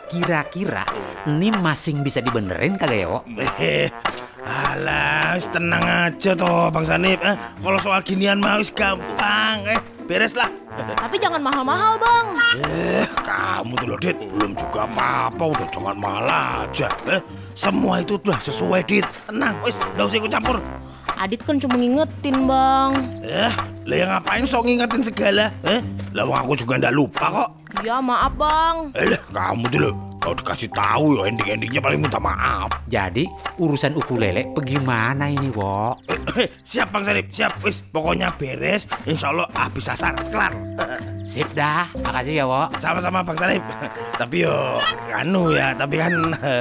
Kira-kira ini masing bisa dibenerin kagak ya, Wok? Alah, tenang aja toh Bang Sanip. Kalau soal ginian mah wis gampang. Beres lah. Tapi jangan mahal-mahal, Bang. Kamu tuh loh, Dit. Belum juga apa-apa, udah jangan mahal aja. Semua itu udah sesuai, Dit. Tenang, wis, gak usah ikut campur. Adit kan cuma ngingetin, Bang. Lah yang ngapain sok ngingetin segala? Lah aku juga ndak lupa kok. Ya, maaf, Bang. Kamu tuh loh, kalau dikasih tahu ya ending-endingnya paling minta maaf. Jadi urusan ukulele bagaimana ini, Wok? Siap Bang Sanip, siap. Wis, pokoknya beres. Insya Allah habis asar, kelar. Sip dah, makasih ya, Wok. Sama-sama Bang Sanip. Tapi yo, tapi kan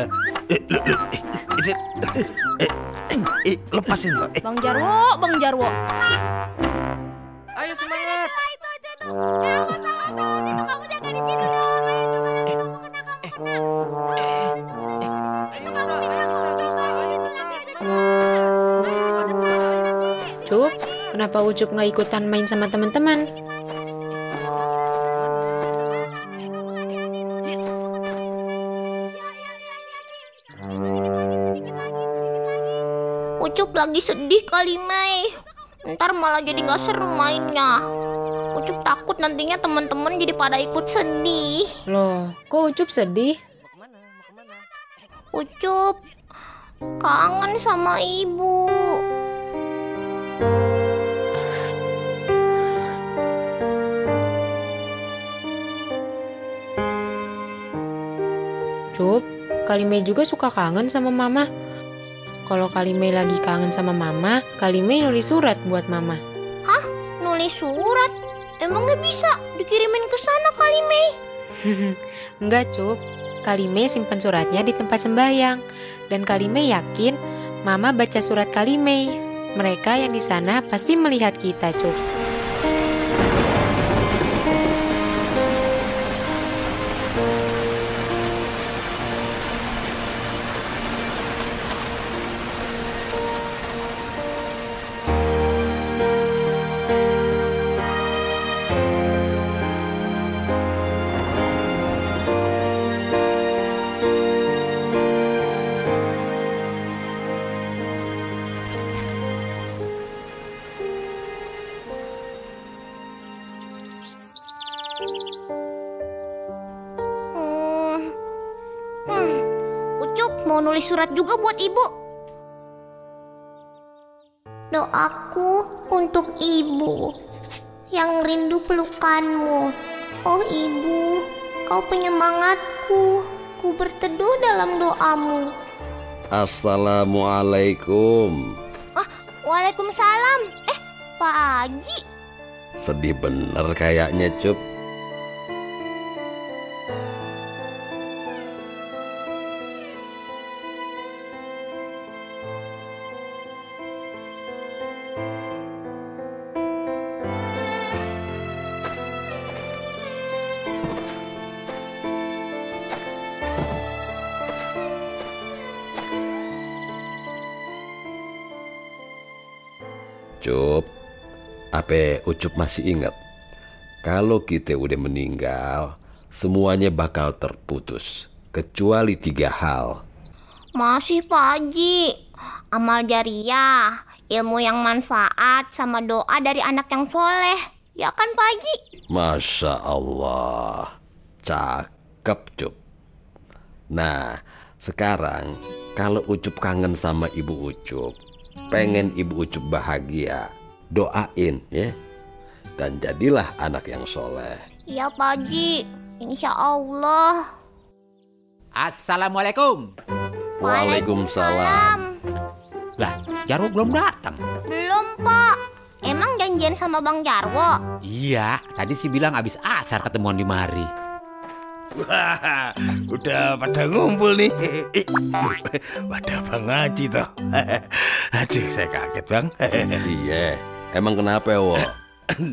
lepasin toh. Bang Jarwo, Bang Jarwo. Ayo semangat. Itu aja tuh. Kamu jaga di situ dong. Ayo coba nanti kamu kena. Cup, kenapa Ucup nggak ikutan main sama teman-teman? Ucup lagi sedih kali, Mei. Ntar malah jadi nggak seru mainnya. Ucup takut nantinya teman-teman jadi pada ikut sedih. Loh, kok Ucup sedih? Ucup kangen sama ibu. Cup, Kalimei juga suka kangen sama mama. Kalau Kalimei lagi kangen sama mama, Kalimei nulis surat buat mama. Hah? Nulis surat? Emangnya bisa dikirimin ke sana, Kalimei? Enggak, Cup. Kalimei simpan suratnya di tempat sembahyang. Dan Kalimei yakin mama baca surat Kalimei. Mereka yang di sana pasti melihat kita, Cup. Ucup mau nulis surat juga buat ibu. Doaku untuk ibu yang rindu pelukanmu. Oh ibu, kau penyemangatku. Ku berteduh dalam doamu. Assalamualaikum. Waalaikumsalam. Pak Haji. Sedih bener kayaknya, Cup. Cup, apa Ucup masih ingat? Kalau kita udah meninggal, semuanya bakal terputus. Kecuali 3 hal. Masih Pak Haji. Amal jariah, ilmu yang manfaat, sama doa dari anak yang soleh. Ya kan Pak Haji? Masya Allah. Cakep, Cup. Nah, sekarang kalau Ucup kangen sama ibu Ucup, pengen ibu Ucup bahagia, doain ya. Dan jadilah anak yang soleh. Iya Pak Haji, insya Allah. Assalamualaikum. Waalaikumsalam. Lah, Jarwo belum datang. Belum Pak. Emang janjian sama Bang Jarwo? Iya, tadi sih bilang abis asar ketemuan di mari. Wah, udah pada ngumpul nih. Wadah Bang Haji toh. Aduh, saya kaget Bang. Iya, emang kenapa ya, Wo?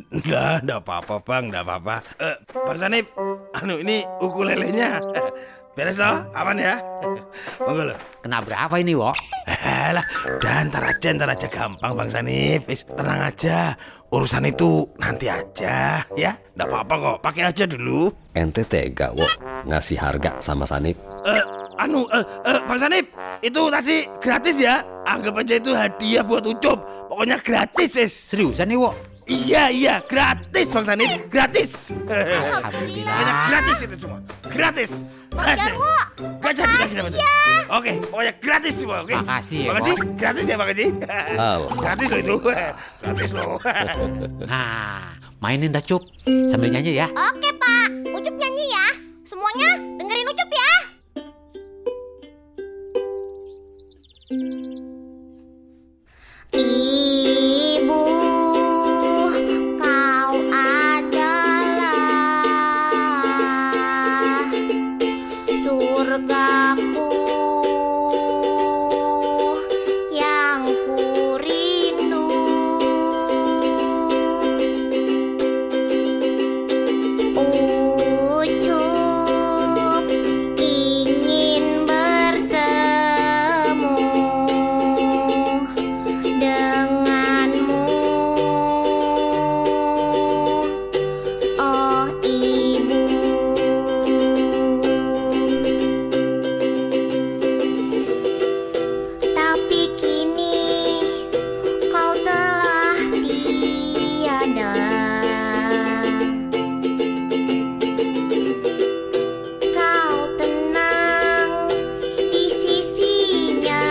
Enggak apa-apa Bang, enggak apa-apa. Bang Sanip, ini ukulelenya. Beres toh? Aman ya? Monggo lo. Kena berapa ini, Wok? Lah, udah ntar aja gampang Bang Sanip. Tenang aja, urusan itu nanti aja ya. Nggak apa-apa kok, pakai aja dulu. Ente tega, Wok, ngasih harga sama Sanip. Bang Sanip, itu tadi gratis ya. Anggap aja itu hadiah buat Ucup. Pokoknya gratis, Seriusan nih, Wok? Iya, gratis Bang Sanip, gratis. Alhamdulillah. Pokoknya gratis itu semua, gratis. Bang Jarwo, Gak jadi kasih dapat. Oke, pokoknya gratis semua, oke? Makasih ya, Bang Haji, gratis ya Bang Haji. Gratis loh itu, gratis loh. Nah, mainin dah, Cup. Sambil nyanyi ya. Oke Pak, Ucup nyanyi ya. Semuanya dengerin Ucup ya. Ibu, kau adalah surgaku yang ku rindu. Ucup ingin bertemu denganmu. Oh ibu, tapi kini kau telah tiada. Kau tenang di sisinya.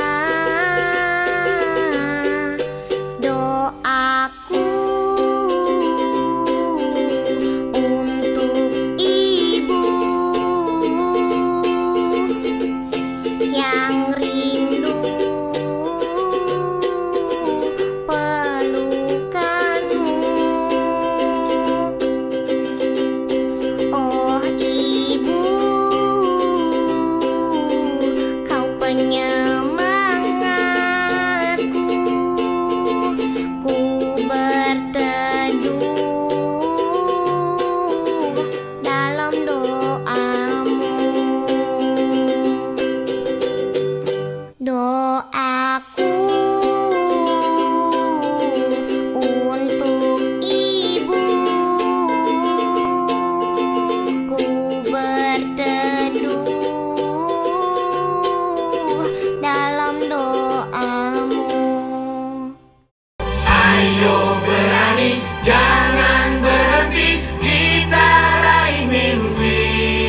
Doaku untuk ibu yang rindu pelukanmu. Oh ibu, kau penyemangatku. Ku berteduh dalam doamu. Doaku untuk ibu. Ku berteduh dalam doamu. Ayo berani, jangan berhenti, kita raih mimpi.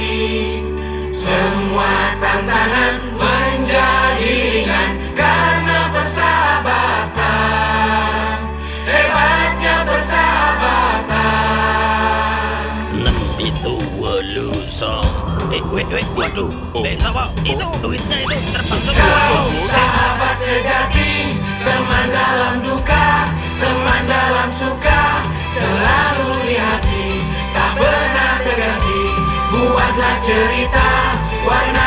Semua tantangan menjadi ringan karena persahabatan. Hebatnya persahabatan. 6 itu walusa. Waduh. Sama itu duitnya itu terbang semua. Kau sahabat sejati, teman dalam duka, teman dalam suka, selalu di hati, tak pernah terganti. Buatlah cerita warna